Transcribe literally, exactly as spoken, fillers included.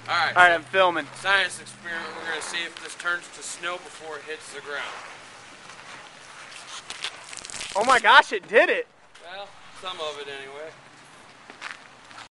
Alright. Alright, I'm filming. Science experiment. We're going to see if this turns to snow before it hits the ground. Oh my gosh, it did it! Well, some of it anyway.